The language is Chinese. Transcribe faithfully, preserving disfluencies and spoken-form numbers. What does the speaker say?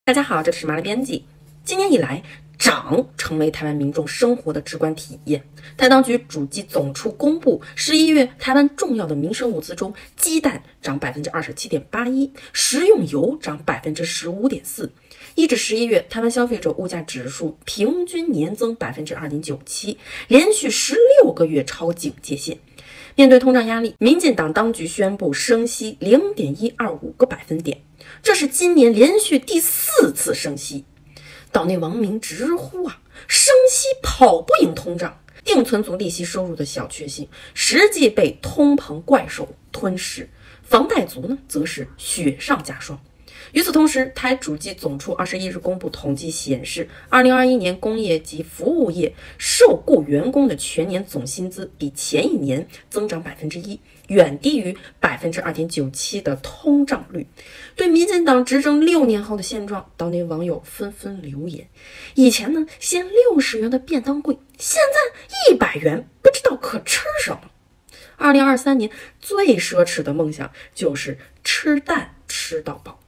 大家好，这里是麻辣编辑。今年以来，涨成为台湾民众生活的直观体验。台当局主计总处公布，十一月台湾重要的民生物资中，鸡蛋涨百分之二十七点八一，食用油涨百分之十五点四。一至十一月，台湾消费者物价指数平均年增百分之二点九七，连续十六个月超警戒线。面对通胀压力，民进党当局宣布升息零点一二五个百分点，这是今年连续第四次升息。岛内网民直呼啊，升息跑不赢通胀，定存族利息收入的小确幸，实际被通膨怪兽吞噬，房贷族呢，则是雪上加霜。与此同时，台主计总处二十一日公布统计显示，二零二一年工业及服务业受雇员工的全年总薪资比前一年增长百分之一，远低于百分之二点九七的通胀率。对民进党执政六年后的现状，岛内网友纷纷留言：以前呢，嫌六十元的便当贵，现在一百元不知道可吃什么。二零二三年最奢侈的梦想就是吃蛋吃到饱。